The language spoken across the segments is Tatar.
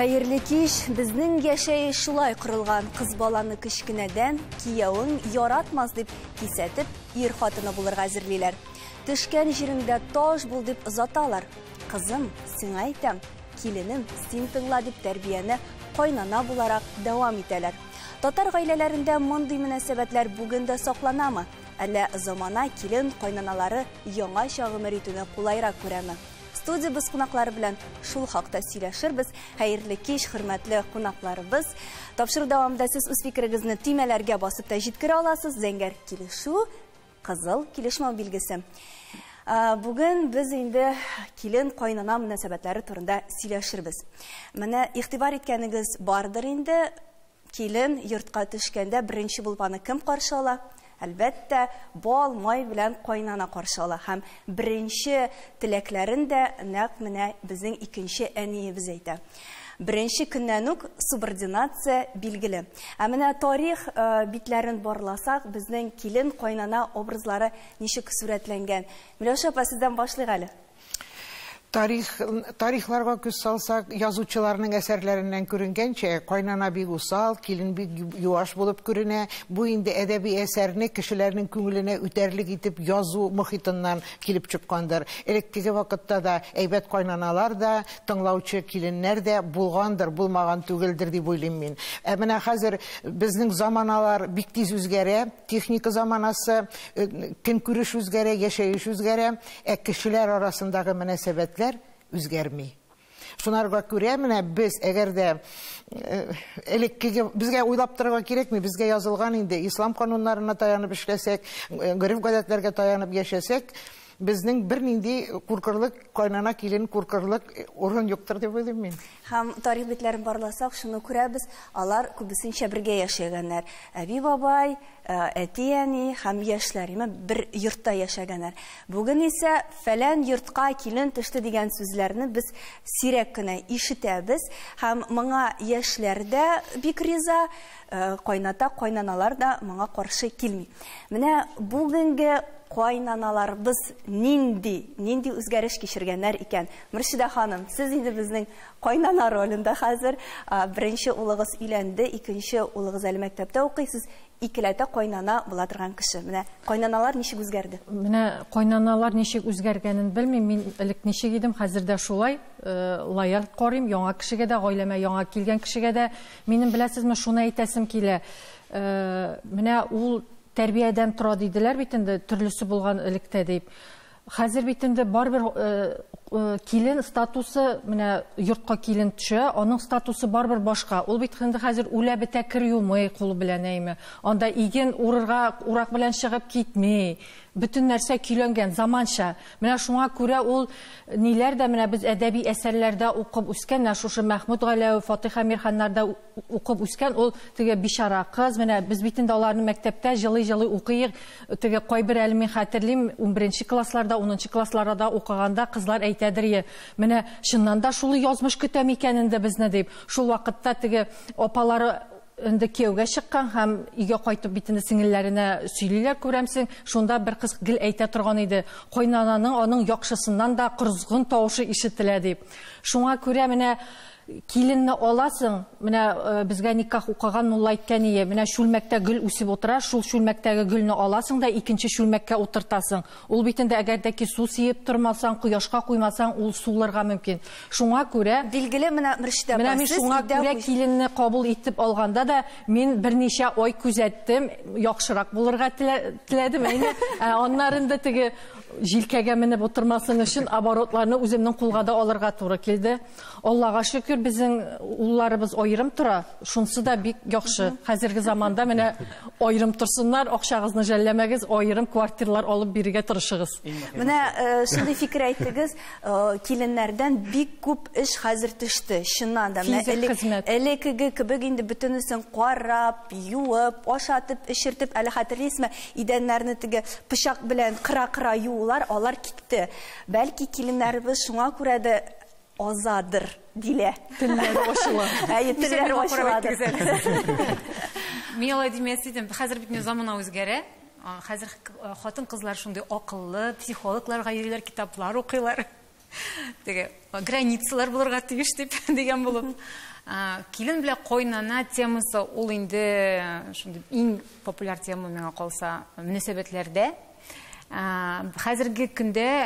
Хәерле кич, безнең яшәй шулай корылган, кыз баланы кичкенәдән киявың яратмас дип кисәтеп, ир хатыны булырга әзерлиләр. Төшкән җиреңдә таш бул дип озаталар. Кызым, сиңа әйтәм, киленем, син тыңла дип тәрбияне кайнана буларак дәвам итәләр. Татар гаиләләрендә мондый мөнәсәбәтләр бүген дә сакланамы? Әллә замана килен кайнаналары яңача гомер итүне кулайрак күрәме? Студиябыз кунаклары белән шул хакта сөйләшербез. Хәерле кич, хөрмәтле кунакларыбыз. Тапшыру дәвамында сез үз фикерегезне төймәләргә басып та җиткерә аласыз. Зәңгәр килешү, кызыл килешмәү билгесе. Бүген без инде килен кайнана мөнәсәбәтләре турында сөйләшербез. Менә игътибар иткәнегез бардыр инде. Килен йортка төшкәндә беренче булпаны кем каршы ала? Әлбәттә, бал, май белән кайнана каршы ала. Һәм беренче теләкләрен дә нәкъ менә безнең икенче әниебез әйтә. Беренче көннән үк субординация билгеле. Менә тарих битләрен барласак, безнең килен кайнана образлары ничек сурәтләнгән? Миләүшә апа, сездән башлыйк әле. Тарихларга күз салсак, язучыларның әсәрләреннән күренгәнчә, кайнана бик усал, килен бик юаш булып күренә. Бу инде әдәби әсәрне кешеләрнең күңеленә үтәрлек итеп язу мохитыннан килеп чыккандыр. Элеккеге вакытта да әйбәт кайнаналар да, тыңлаучы киленнәр дә булгандыр, булмаган түгелдер дип уйлыйм мин. Менә хәзер безнең заманалар бик тиз үзгәрә, техника заманасы, көнкүреш үзгәрә, яшәеш үзгәрә, кешеләр арасындагы мөнәсәбәтләр үзгәрми. Шунарга күрә менә без әгәр дә безгә уйлап торырга кирәкми, безгә язылган инде ислам кануннарына таянып эшләсәк, гореф-гадәтләргә таянып яшәсәк, безнең бернинди куркырлык, кайнана килен куркырлык урын юктыр дип уйлыйм мин. Һәм тарих битләрен барласак, шуны күрәбез, алар күбесенчә бергә яшәгәннәр. Әби бабай, әти әни һәм яшьләреме бер йортта яшәгәннәр. Бүген исә фәлән йортка килен төште дигән сүзләрне без сирәк кенә ишетәбез. Һәм моңа яшьләр дә бик риза, кайнаналар да моңа каршы килми. Менә бүгенге кайнаналарыбыз нинди үзгәреш кичергәннәр икән? Мөршидә ханым, сез инде безнең кайнана ролендә хәзер. Беренче улыгыз өйләнде, икенче улыгыз әле мәктәптә укыйсыз. Икеләтә кайнана була торган кеше. Менә кайнаналар ничек үзгәрде? Менә кайнаналар ничек үзгәргәнен белмим. Мин элек ничек идем, хәзер дә шулай. Лаяр карыйм, яңа кешегә дә, гаиләмә яңа килгән кешегә дә. Минем беләсезме, шуны әйтәсем килә. Менә ул тәрбиядән тора диделәр бит инде, төрлесе булган электә дип. Хәзер бит инде барбер килен статусы, менә йортка килен төшә, аның статусы барбер башка. Ул бит инде хәзер үлә бетә кер юмый кулы белән әйме. Анда иген урырга урак белән чыгып китми. Бүтән нәрсә көйләнгән заманча. Менә шуңа күрә ул ниләр дә менә без әдәби әсәрләрдә укып үскән, шушы Мәхмүд Галәү, Фатих Әмирханнарда укып үскән, ул теге бишара кыз, менә без бит инде аларны мәктәптә җылый-җылый укыйк. Теге кайбер әле мин хәтерлим, 11нче классларда, 10нчы классларда укыганда кызлар әйтәдер, менә чыннан да шулы язмыш көтәм икән инде безне дип. Шул вакытта теге апалары инде кияүгә чыккан һәм өйгә кайтып бит инде сеңелләренә сөйлиләр, күрәмсең, шунда бер кыз гел әйтә торган иде, кайнананың аның яхшысыннан да кырзгын тавышы ишетелә дип. Шуңа күрә менә киленне аласың, менә безгә никах укыган мулла әйткән ие, менә шүлмәктә гөл үсеп утыра, шул шүлмәктәге гөлне аласың да икенче шүлмәккә утыртасың. Ул бит инде әгәр дә ки су сиеп тормасаң, кояшка куймасаң, ул сулырга мөмкин. Шуңа күрә билгеле менә Мөршидә апа, сез шуңа күрә киленне кабул итеп алганда да мин берничә ай күзәттем, яхшырак булырга теләдем. Аннарында теге җилкәгә менеп утырмасын өчен оборотларны үземнең кулга да алырга туры килде. Аллага шөкер, безнең улларыбыз аерым тора. Шунсы да бик яхшы. Хәзерге заманда менә аерым торсыннар, акчагызны жәлләмәгез, аерым квартиралар алып бирергә тырышыгыз. Менә шундый фикер әйтегез, киленнәрдән бик күп эш хәзер төште. Чыннан да, менә элекеге кебек инде бөтенесен карап, юып, ашатып, эшертеп, әле хәтерлисезме, идәннәрне теге пычак белән кыра-кыра юулар, алар китте. Бәлки киленнәребез шуңа күрә дә азадыр дилә. Телләре ачыла. Телләре ачыладыр. Мин алай димәс идем, хәзер бит замана үзгәрә. Хәзер хатын кызлар шундый акыллы, психологлар гайриләр, китаплар укыйлар. теге границалар булырга тиеш дип дигән булып. Килен белән кайнана темасы ул инде шундый иң популяр тема миңа калса мөнәсәбәтләрдә. Хәзерге көндә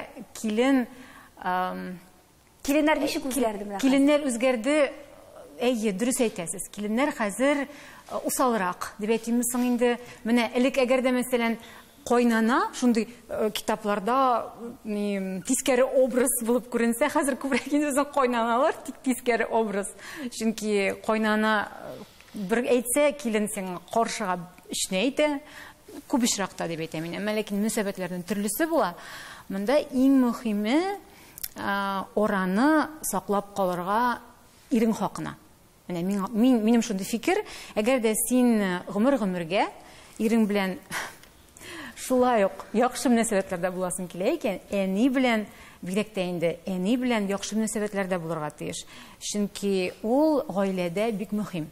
Киленнәр ничек үзгәрде менә? Киленнәр үзгәрде. Әйе, дөрес әйтәсез. Киленнәр хәзер усалрак дип әйтимез соң инде. Менә элек әгәр дә мәсәлән кайнана шундый китапларда тискәре образ булып күренсә, хәзер күбрәк инде кайнаналар тискәре образ. Чөнки кайнана бер әйтсә, килен сиңа каршыга эшне әйтә, күп очракта дип әйтәм мин. Ләкин мөнәсәбәтләрнең төрлесе була. Монда иң мөһиме ораны саклап калырга ирең хакына. Минем шундый фикер, әгәр дә син гомергә ирең белән шулай ук яхшы мөнәсәбәтләрдә буласың килә икән, әни белән бигрәк тә инде әни белән яхшы мөнәсәбәтләрдә булырга тиеш. Чөнки ул гаиләдә бик мөһим.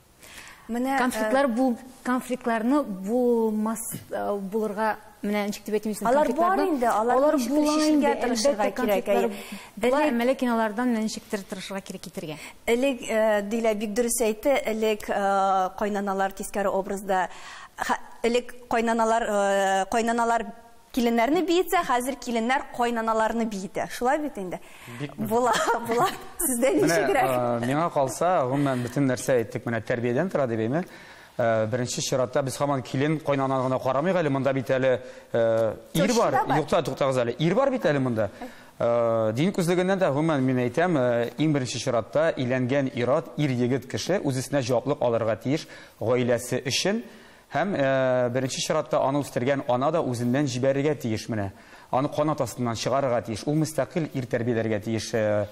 Конфликтларны булмас булырга менә ничек дип әйтим, алар бар инде, алар чишергә тырышырга кирәк. Ләкин алардан ничектер тырышырга кирәк китергән. Элек дилә бик дөрес әйтте, элек кайнаналар тискәре образда, элек кайнаналар киленнәрне биетсә, хәзер киленнәр кайнаналарны биетә. Шулай бит инде. Була. Сездә ничегрәк? Миңа калса, гомумән бөтен нәрсә әйттек, менә тәрбиядән тора дип әйме. Беренче чиратта без һаман килен кайнананы гына карамыйк әле, монда бит әле ир бар. Юкта туктагыз әле. Ир бар бит әле монда. Дин күзлегеннән дә гомумән мин әйтәм, иң беренче чиратта иләнгән ир егет кеше үзенә җаваплык алырга тиеш гаиләсе өчен. Һәм беренче чиратта аны үстергән ана да үзеннән җибәрергә тиеш менә. Аны канат астыннан чыгарырга тиеш. Ул мөстәкыйль ир тәрбияләргә тиеш.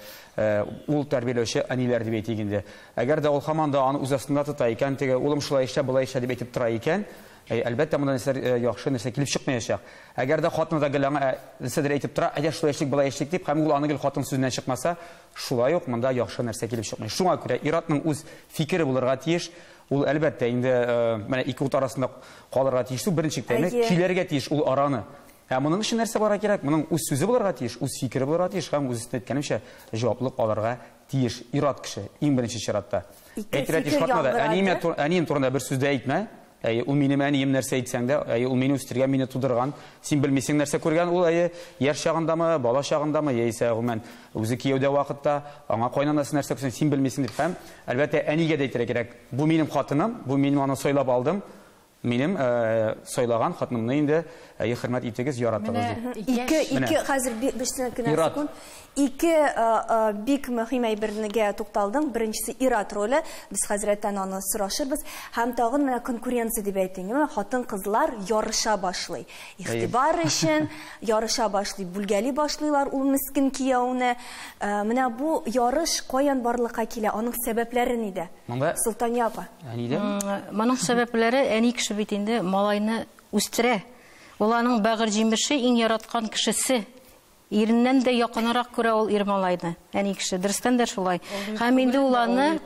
Ул тәрбияләүче әниләр дип әйтик инде. Әгәр дә ул һаман да аны үз астында тота икән, теге улым шулай эшлә, булай эшлә дип әйтеп тора икән, әлбәттә монда яхшы нәрсә килеп чыкмаячак. Әгәр дә хатыны да геләңә нәрсәдер әйтеп тора, әйдә шулай эшлик, булай эшлик дип, һәм ул аны гел хатын сүзеннән чыкмаса, шулай ук монда яхшы нәрсә килеп чыкмый. Шуңа күрә ир-атның үз фикере булырга тиеш. Ул әлбәттә инде менә ике ут арасында калырга тиеш. Беренче тәме киләргә тиеш ул араны. Һәм моның өчен нәрсә барга кирәк? Моның үз сүзе булырга тиеш, үз фикере булырга тиеш, һәм үз әйткәнемчә җаваплылык алырга тиеш ир-ат кеше иң беренче чиратта. Әйтергә хатмада, әнием турында бер сүз дә әйтмә. Ул минем әнием нәрсә әйтсәң дә, ул мине үстергән, мине тудырган, син белмисең нәрсә күргән, ул яшь чагындамы, бала чагындамы, яисә гомумән үзе кияүдә вакытта аңа кайнанасы нәрсә күрсәң, син белмисең дип, һәм әлбәттә әнигә дә әйтергә кирәк. Бу минем хатыным, бу минем аны сайлап алдым. Минем сайлаган хатынымны инде хөрмәт итегез, яратыгыз дип. Ике хәзер бер секунд. Ике бик мөһим әйбергә тукталдың. Беренчесе ир-ат роле. Без хәзрәттән аны сорашырбыз. Һәм тагын менә конкуренция дип әйтәм. Хатын-кызлар ярыша башлый. Игътибар өчен ярыша башлый, бүлгәли башлыйлар ул мискин кияүне. Менә бу ярыш каян барлыкка килә? Аның сәбәпләре нидә? Султания апа. Моның сәбәпләре әни кеше бит инде малайны үстерә. Ул аның бәгыр җимеше иң яраткан кешесе. Иреннән дә якынрак күрә ул ир малайны. Әни кеше дөрестән дә шулай. Һәм инде ул аны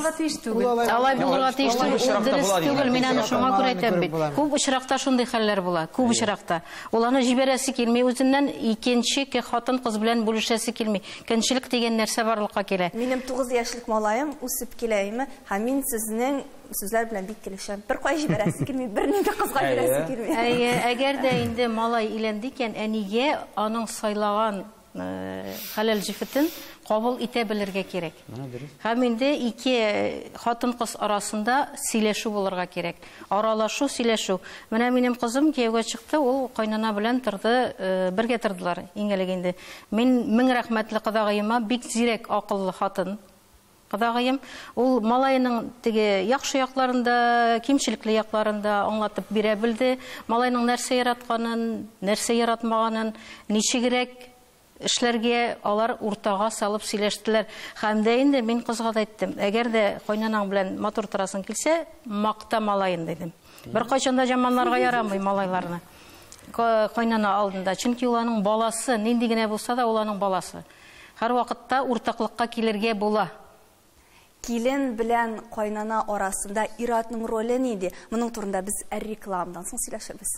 алай булырга тиеш түгел. Мин аны шуңа күрә әйтәм бит. Күп очракта шундый хәлләр була. Күп очракта. Ул аны җибәрәсе килми, үзеннән икенче хатын-кыз белән бүлешәсе килми. Көнчелек дигән нәрсә барлыкка килә. Минем 9 яшьлек малаем үсеп киләме, һәм мин сезнең сүзләр белән бик килешәм. Бер кай җибәрәсе килми, бер нинди кызга җибәрәсе килми. Әгәр дә инде малай иләнде икән, әнигә аның сайлаган хәләл җифетен кабул итә белергә кирәк. Һәм инде ике хатын-кыз арасында сөйләшү булырга кирәк. Аралашу, сөйләшү. Менә минем кызым кияүгә чыкты, ул кайнана белән торды, бергә тордылар. Иң элек инде. Мин мең рәхмәтле кадагыйма, бик зирәк акыллы хатын. Кадагыйым, ул малайның теге яхшы якларында, кимчелекле якларында аңлатып бирә белде. Малайның нәрсә яратканын, нәрсә яратмаганын, ничегрәк эшләргә алар уртага салып сөйләштеләр. Һәм дә инде мин кызга да әйттем, әгәр дә кайнанаң белән матур торасың килсә, макта малайын дидем. Бер кайчанда жаманларга ярамый малайларны. Кайнана алдында, чөнки ул аның баласы, нинди генә булса да ул аның баласы. Һәр вакытта уртаклыкка килергә була. Килен белән кайнана арасында ир-атның роле нинди? Моның турында без рекламадан соң сөйләшербез.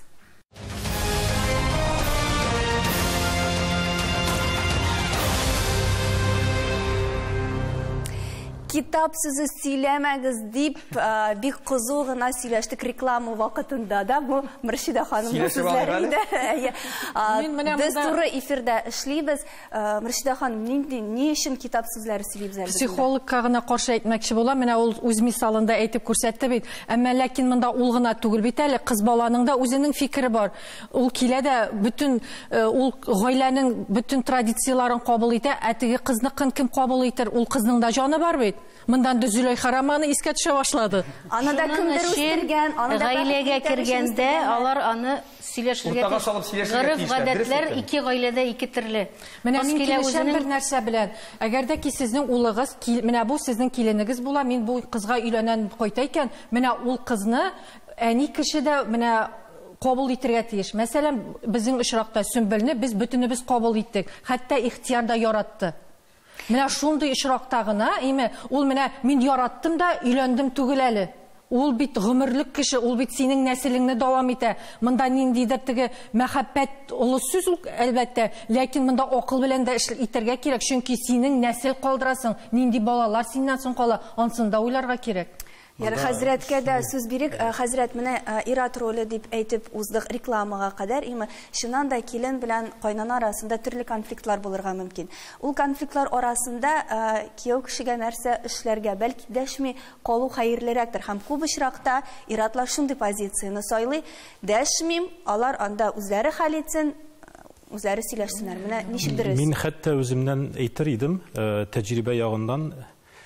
Китап сүзе сөйләмәгез дип, бик кызу гына сөйләштек реклама вакытында да. Бу Мөршидә ханымның сүзләре иде. Без туры эфирдә эшлибез. Мөршидә ханым, ни өчен китап сүзләре сөйлибез? Психологка гына каршы әйтмәкче булам. Менә ул үз мисалында әйтеп күрсәтте бит. Әмма ләкин монда ул гына түгел бит әле. Кыз баланың да үзенең фикере бар. Ул килә дә bütün ул гаиләнең bütün традицияларын кабул итә. Әтеге кызныкын кем кабул итер? Ул кызның да жаны бар бит. Мондан да Зөләйха романы искә төшә башлады. Аны да кемдер үстергән, аны да гаиләгә кергәндә алар аны сөйләшергә гырыф гадәтләр ике гаиләдә ике төрле. Менә мин килешәм бер нәрсә белән. Әгәр дә ки сезнең улыгыз, менә бу сезнең киленегез була, мин бу кызга өйләнән кайта икән, менә ул кызны әни кеше дә менә кабул итәргә тиеш. Мәсәлән, безнең очракта Сөмбелне без бөтенебез кабул иттек. Хәтта ихтияр да яратты. Менә шундый очракта гына, ул менә мин яраттым да өйләндем түгел әле. Ул бит гомерлек кеше, ул бит синең нәселеңне дәвам итә. Монда ниндидер теге мәхәббәт улы сүз әлбәттә, ләкин монда акыл белән дә итәргә кирәк, чөнки синең нәсел калдырасың, нинди балалар синнән соң кала, ансын да уйларга кирәк. Яр хәзрәткә дә сүз бирик. Хәзрәт, менә ир-ат роле дип әйтеп уздык рекламага кадәр, шуннан да килен белән кайнана арасында төрле конфликтлар булырга мөмкин. Ул конфликтлар арасында кияү кешегә нәрсә эшләргә, бәлки дәшми калу хәерлерәктер. Һәм күп очракта ир-атлар шундый позицияны сайлый. Дәшмим, алар анда үзләре хәл итсен, үзләре сөйләшсеннәр. Менә ничектер? Мин хәтта үземнән әйтер идем, тәҗрибә ягыннан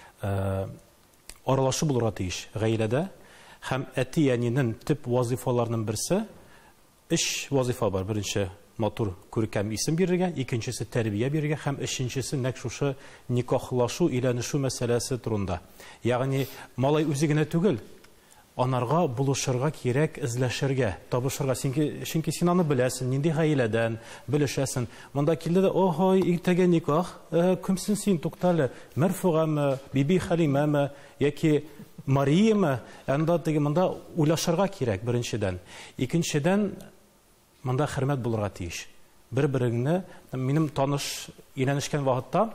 аралашу булырга тиеш гаиләдә һәм әти әнинең төп вазифаларының берсе эш вазифа бар. Беренче матур күркәм исем бирергә, икенчесе тәрбия бирергә һәм өченчесе нәкъ шушы никахлашу, өйләнешү мәсьәләсе турында. Ягъни малай үзе генә түгел, анарга булышырга кирәк, эзләшергә, табышырга. Чөнки син аны беләсең, нинди гаиләдән белешәсең. Монда килде дә, охой, иртәгә никах, кемсең син, туктале, Мәрфугамы, Биби Халимәме, яки Мариямы, анда теге монда уйлашырга кирәк беренчедән. Икенчедән, монда хөрмәт булырга тиеш. Бер-береңне, минем таныш өйләнешкән вакытта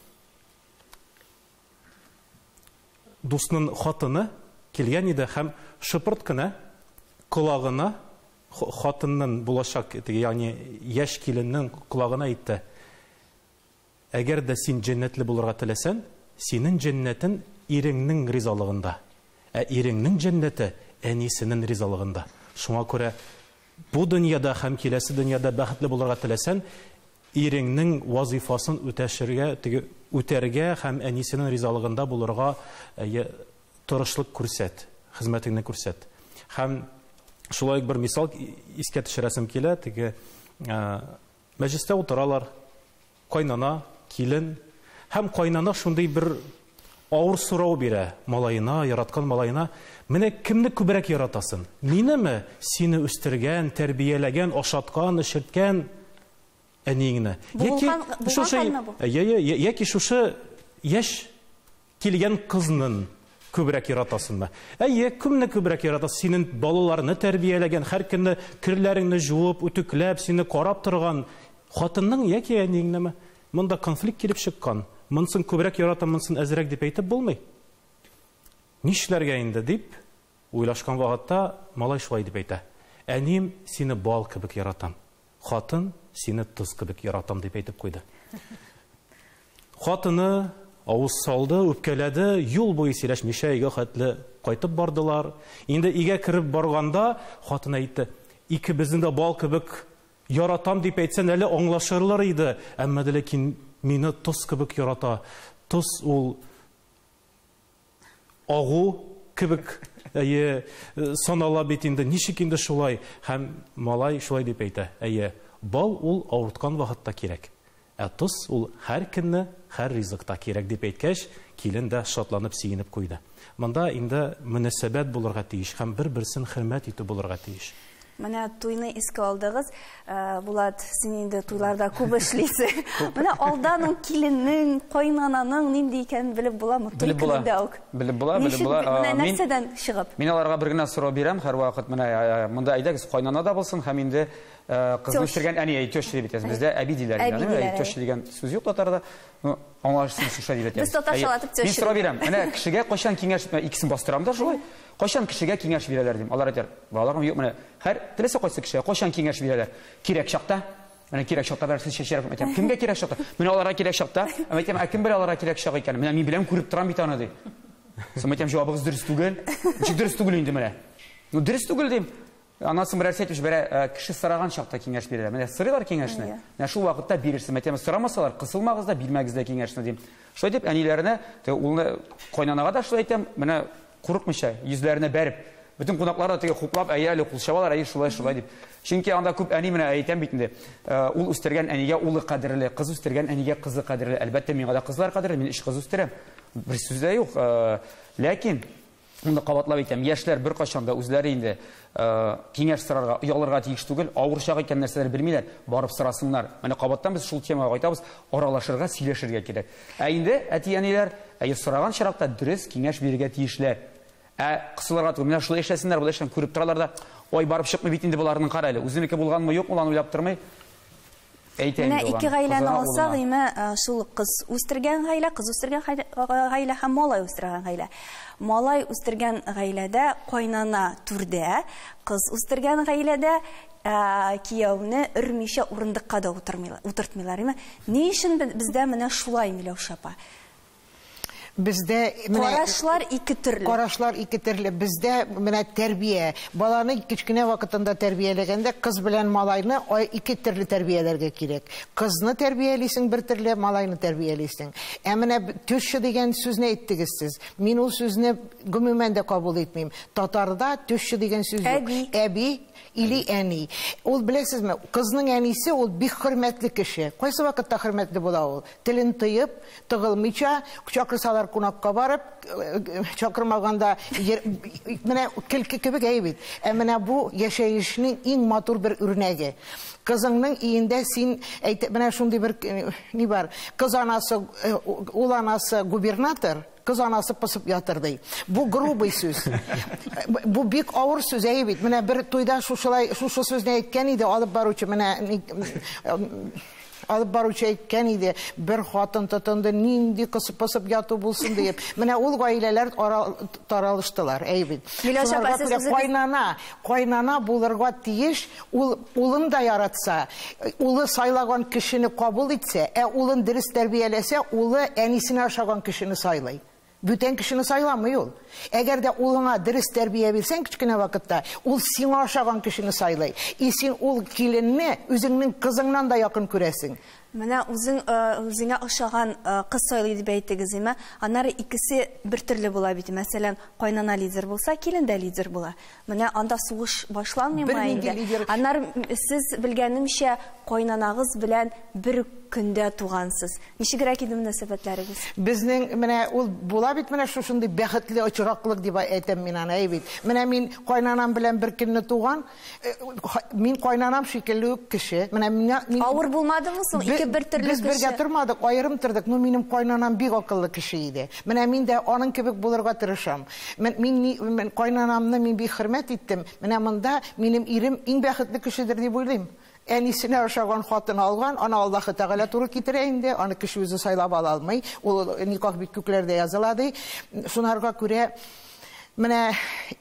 дусның хатыны килгән иде һәм шыпырт кына колагына хатынның булачак, ягъни яшь киленнең колагына әйтте: әгәр дә син җәннәтле булырга теләсәң, синең җәннәтең иреңнең ризалыгында, ә иреңнең җәннәте әнисенең ризалыгында. Шуңа күрә бу дөньяда һәм киләсе дөньяда бәхетле булырга теләсәң, иреңнең вазифасын үтәргә һәм әнисенең ризалыгында булырга тырышлык күрсәт, хезмәтеңне күрсәт. Һәм шулай бер мисал искә төшерәсем килә, теге мәҗлестә утыралар, кайнана, килен, һәм кайнана шундый бер авыр сорау бирә малайына, яраткан малайына: менә кемне күбрәк яратасың? Минеме, сине үстергән, тәрбияләгән, ашаткан, эшерткән әниеңне? Яки шушы яшь килгән кызның күбрәк яратасыңмы? Әйе, кемне күбрәк яратасың? Синең балаларны тәрбияләгән, һәр көнне кирләреңне жуып, үтүкләп, сине карап торган хатынның яки әниеңнеме? Монда конфликт килеп чыккан. Монсын күбрәк яратам, монсын әзрәк дип әйтеп булмый. Нишләргә инде дип уйлашкан вакытта малай шулай дип әйтә: әним, сине бал кебек яратам. Хатын, сине тоз кебек яратам дип әйтеп куйды. Хатыны авыз салды, үпкәләде, юл буе сөйләшмичә өйгә хәтле кайтып бардылар. Инде өйгә кирип барганда хатын әйтте: икебезне дә бал кебек яратам дип әйтсәң, әле аңлашырлар иде. Әмма ләкин мине тоз кебек ярата. Тоз ул агу кебек санала бит инде. Ничек инде шулай? Һәм малай шулай дип әйтә: әйе, бал ул авырткан вакытта кирәк. Ә тоз ул һәр көнне, һәр ризыкта кирәк дип әйткәч, килен дә шатланып, сөенеп куйды. Монда инде мөнәсәбәт булырга тиеш һәм бер-берсен хөрмәт итү булырга тиеш. Менә туйны искә алдыгыз. Булат, син инде туйларда күп эшлисең. Менә алдан киленнең, кайнананың нинди икәнен белеп буламы? Белеп була. Белеп була. Менә нәрсәдән чыгып? Мин аларга бер генә сорау бирәм һәр вакыт. Менә монда әйдәгез, кайнана да булсын һәм инде Кызны үстергән әни теща дип әйтәбез. Бездә әби диләр инде, теща дигән сүз юк татарда. Аңлашылсын шуша дип әйтәбез. Без татарчалатып теща. Мин сорап бирәм. Менә кешегә кайчан киңәш икесен бастырам да шулай. Кайчан кешегә киңәш бирәләр дим. Алар әйтәр. Балаларым юк менә. Һәр теләсә кайсы кешегә кайчан киңәш бирәләр. Кирәк чакта. Менә кирәк чакта берсе шешәреп әйтәм. Кемгә кирәк чакта? Менә аларга кирәк чакта. Әйтәм, кем белә аларга кирәк чак икән? Менә мин беләм күреп торам бит аны ди. Сез әйтәм, җавабыгыз дөрес түгел. Ничек дөрес түгел инде менә? Ну дөрес түгел дим. Анасын берәрсе әйтүш бере кеше сораган чакта киңәш бирәләр. Менә сорыйлар киңәшне. Менә шул вакытта бирерсез. Әйтәм, сорамасалар, кысылмагыз да, бирмәгез дә киңәшне дим. Шулай дип әниләренә, улны кайнанага да шулай әйтәм, менә курыкмыйча, йөзләренә бәреп, бөтен кунаклар да теге хуплап, әйе, кул чабалар, әйе, шулай дип. Чөнки анда күп әни менә әйтәм бит инде. Ул үстергән әнигә улы кадерле, кыз үстергән әнигә кызы кадерле. Әлбәттә, миңа да кызлар кадерле, мин 3 кыз үстерәм. Бер сүз дә юк. Ләкин Унда кабатлап әйтәм, яшьләр бер качанда үзләре инде киңәш сорарга, уялырга тиеш түгел, авыр чак икән нәрсәләр белмиләр, барып сорасыннар. Менә кабаттан без шул темага кайтабыз, аралашырга, сөйләшергә кирәк. Инде әти-әниләр сораган чиракта дөрес киңәш бирергә тиешләр. Кысылырга түгел, менә шулай эшләсеннәр, булай эшлән күреп торалар да, ой барып чыкмый бит инде буларның кара әле. Үзенеке булганмы, юкмы, аны уйлап тормый. Менә ике гаиләне алсак, шул кыз үстергән гаилә, кыз үстергән гаилә һәм малай үстергән гаилә. Малай үстергән гаиләдә кайнана түрдә, кыз үстергән гаиләдә кияүне өрмичә урындыкка да утыртмыйлар. Ни өчен бездә менә шулай, Миләүшә апа? Бездә карашлар ике төрле. Карашлар ике төрле. Бездә менә тәрбия. Баланы кичкенә вакытында тәрбияләгәндә кыз белән малайны ике төрле тәрбияләргә кирәк. Кызны тәрбиялисең бер төрле, малайны тәрбиялисең. Менә төшче дигән сүзне әйттегез сез. Мин ул сүзне гомумән дә кабул итмим. Татарда төшче дигән сүз юк. Әби или әни. Ул беләсезме, кызның әнисе ул бик хөрмәтле кеше. Кайсы вакытта хөрмәтле була ул? Телен тыйып, тыгылмыйча, чакырсалар кунакка барып, чакырмаганда менә килке кебек әйбит. Менә бу яшәешнең иң матур бер үрнәге. Кызыңның иендә син әйтеп, менә шундый бер ни бар. Кыз анасы, ул анасы губернатор, кыз анасы пысып ятыр ди. Бу грубый сүз. Бу бик авыр сүз әйбит. Менә бер туйда шушылай сүзне әйткән иде, алып баручы менә алып баручы әйткән иде, бер хатын тотынды, нинди пысып яту булсын дип. Менә ул гаиләләр таралыштылар, әйбит. Кайнана булырга тиеш, улын да яратса, улы сайлаган кешене кабул итсә, улын дөрес тәрбияләсә, улы әнисенә охшаган кешене сайлый. Бүтән кешене сайламый ул. Әгәр дә улыңа дөрес тәрбия бирсәң кичкенә вакытта, ул сиңа охшаган кешене сайлый. Син ул киленне үзеңнең кызыңнан да якын күрәсең. Менә үзеңә охшаган кыз сайлый дип әйттегез, аннары икесе бер төрле була бит. Мәсәлән, кайнана лидер булса, килен дә лидер була. Менә анда сугыш башланмыймы инде? Аннары сез белгәнемчә, кайнанагыз белән бер көндә тугансыз. Ничегрәк иде мөнәсәбәтләрегез? Безнең менә ул була бит, менә шушындый бәхетле очраклык дип әйтәм мин аны, әйбит. Менә мин кайнанам белән бер көнне туган, мин кайнанам шикелле кеше. Менә мин авыр булмадымы соң? Ике бер төрле кеше. Без бергә тормадык, аерым тордык. Ну минем кайнанам бик акыллы кеше иде. Менә мин дә аның кебек булырга тырышам. Мин кайнанамны мин бик хөрмәт иттем. Менә монда минем ирем иң бәхетле кешедер дип уйлыйм. Әнисенә охшаган хатын алган, аны Аллаһы Тәгалә туры китерә инде, аны кеше үзе сайлап ала алмый. Ул никах бит күкләрдә языла ди. Шунарга күрә менә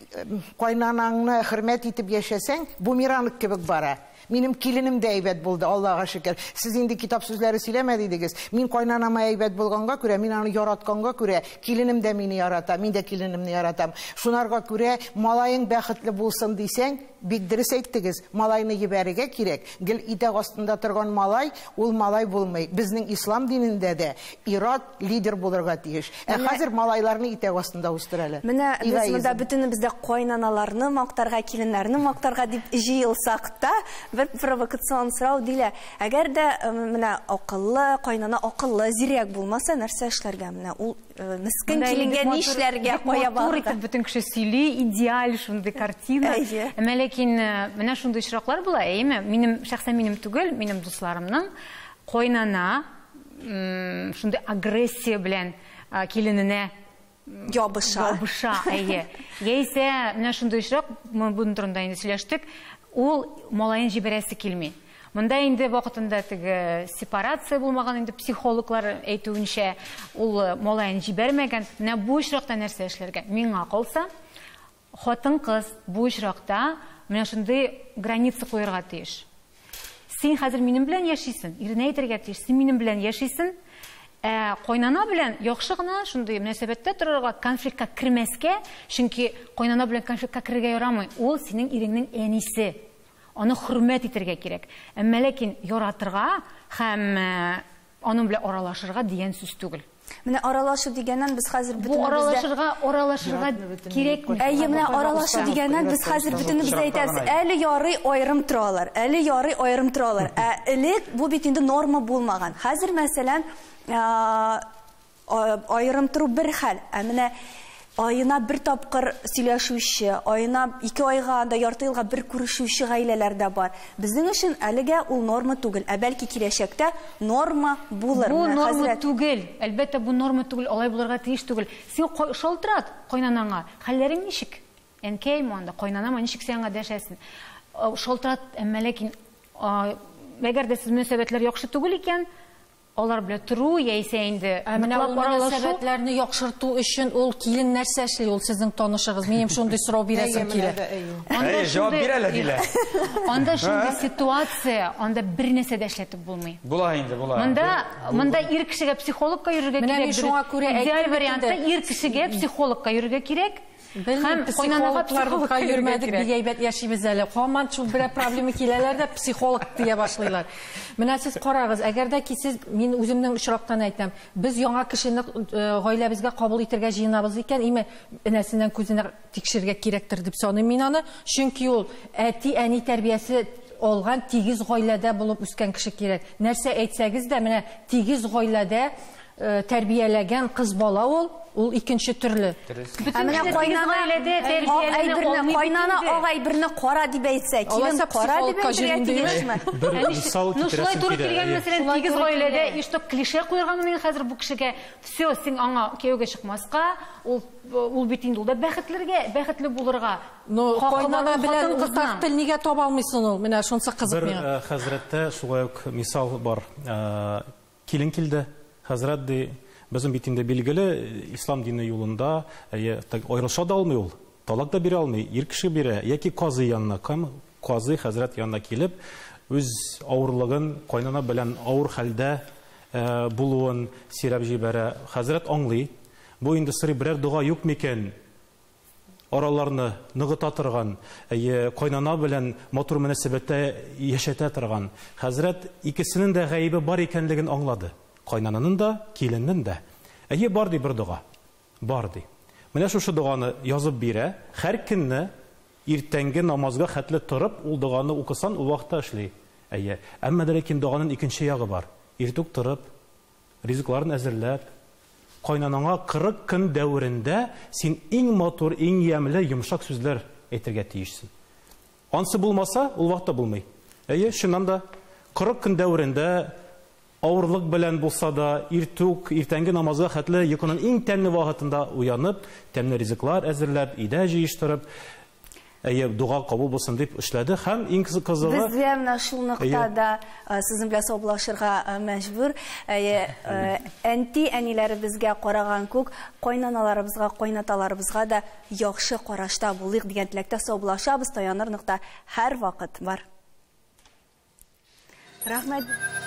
кайнанаңны хөрмәт итеп яшәсәң, бу миранлык кебек бара. Минем киленем дә әйбәт булды, Аллаһка шөкер. Сез инде китап сүзләре сөйләмәде дидегез. Мин кайнанама әйбәт булганга күрә, мин аны яратканга күрә, киленем дә мине ярата, мин дә киленемне яратам. Шунарга күрә малайың бәхетле булсын дисәң, бик дөрес әйттегез. Малайны ебәрергә кирәк. Гел итәк астында торган малай, ул малай булмый. Безнең ислам динендә дә ират лидер булырга тиеш. Хәзер малайларны итәк астында үстерәләр. Менә без монда бөтенебездә кайнаналарны мактарга, киленнәрне мактарга дип җыелсак та, бер провокацион сорау дилә. Әгәр дә менә акыллы, кайнана акыллы, зирәк булмаса, нәрсә эшләргә? Менә ул мискин киленгә нишләргә куя барырга? Бөтен кеше сөйли, идеаль шундый картина. Ләкин менә шундый очраклар була, әйеме? Шәхсән минем түгел, минем дусларымның кайнана шундый агрессия белән килененә ябыша, әйе. Яисә менә шундый очрак, мы буның турында инде сөйләштек, ул малайын җибәрәсе килми. Монда инде вакытында сепарация булмаган, инде психологлар әйтүенчә, ул малайын җибәрмәгән. Менә бу очракта нәрсә эшләргә? Миңа калса, хатын-кыз бу очракта менә шундый граница куярга тиеш. Син хәзер минем белән яшисең, иренә әйтергә тиеш, син минем белән яшисең. Кайнана белән яхшы гына шундый мөнәсәбәттә торырга, конфликтка кирмәскә, чөнки кайнана белән конфликтка кирергә ярамый. Ул синең иреңнең әнисе. Аны хөрмәт итәргә кирәк. Әмма ләкин яратырга һәм аның белән аралашырга дигән сүз түгел. Менә аралашу дигәннән без хәзер бөтенебездә аралашырга кирәк. Әйе, менә аралашу дигәннән без хәзер бөтенебездә әйтәбез, әле ярый аерым торалар, әле ярый аерым торалар. Элек бу бит инде норма булмаган. Хәзер мәсәлән, аерым тору бер хәл. Менә айына бер тапкыр сөйләшүче, айына 2 айга да ярты елга бер күрешүче гаиләләр дә бар. Безнең өчен әлегә ул норма түгел, бәлки киләчәктә норма булыр. Бу норма түгел. Әлбәттә бу норма түгел, алай булырга тиеш түгел. Син шалтырат кайнанаңа. Хәлләрең ничек? Әнкәй монда кайнанама ничек сиңа дәшәсен? Шалтырат, әмма ләкин әгәр дә сез мөнәсәбәтләр яхшы түгел икән, алар белән туру яисә инде ныклап мөнәсәбәтләрне яхшырту өчен ул килен нәрсә эшли, ул сезнең танышыгыз. Минем шундый сорау бирәсем килә. Җавап бирәләр диләр. Анда шундый ситуация, анда бер нәрсә дә эшләтеп булмый. Була инде, була. Монда ир кешегә психологка йөрергә кирәк. Менә шуңа күрә идеаль вариантта ир кешегә психологка йөрергә кирәк. Һәм психологларга йөрмәдек, бик әйбәт яшибез әле. Һаман шул бер проблема киләләр дә психолог дия башлыйлар. Менә сез карагыз, әгәр дә сез, мин үземнең очрактан әйтәм, без яңа кешене гаиләбезгә кабул итәргә җыенабыз икән, име энәсеннән күзенә тикшергә кирәктер дип саныйм мин аны. Чөнки ул әти, әни тәрбиясе алган тигез гаиләдә булып үскән кеше кирәк. Нәрсә әйтсәгез дә, менә тигез гаиләдә тәрбияләгән кыз бала ул икенче төрле. Менә кайнана агай берне кара дип әйтсә, килен кара дип әйтергә. Шулай туры килгән мәсәлән тигез гаиләдә ишто клише куярган мин хәзер бу кешегә, все, син аңа кияүгә чыкмаска, ул бит инде ул да бәхетле булырга. Кайнана белән уртак тел нигә таба алмыйсың ул? Менә шунысы кызык миңа. Бер хәзрәттә шулай ук мисал бар. Килен килде, хәзрәт ди, безнең бит инде билгеле ислам дине юлында аерылыша да алмый ул. Талак да бирә алмый, ир кеше бирә, яки казый янына, казый хәзрәт янына килеп, үз авырлыгын, кайнана белән авыр хәлдә булуын сөйләп җибәрә. Хәзрәт аңлый, бу инде сырый берәр дуга юк микән? Араларны ныгыта торган, кайнана белән матур мөнәсәбәттә яшәтә торган. Хәзрәт икесенең дә гаибе бар икәнлеген аңлады. Кайнанының да, киленнең дә. Бар ди бер дуга. Бар ди. Менә шушы дуганы язып бирә, һәр көнне иртәнге намазга хәтле торып, ул дуганы укысан, ул вакытта эшли. Әмма дә ләкин дуганың икенче ягы бар. Иртүк торып, ризыкларын әзерләп, кайнанаңа 40 көн дәврендә син иң матур, иң ямьле, йомшак сүзләр әйтергә тиешсең. Ансы булмаса, ул вакытта булмый. Шуннан да 40 көн дәврендә авырлык белән булса да, иртүк, иртәнге намазга хәтле йокының иң тәмле вакытында уянып, тәмле ризыклар әзерләп, идә җыештырып, дуга кабул булсын дип эшләде һәм иң кызыгы безгә менә шул ноктада сезнең белән саублашырга мәҗбүр. Әнти, әниләре безгә караган күк, кайнаналарыбызга, кайнаталарыбызга да яхшы карашта булыйк дигән теләктә саублашабыз. Таяныр нокта һәр вакыт бар. Рәхмәт.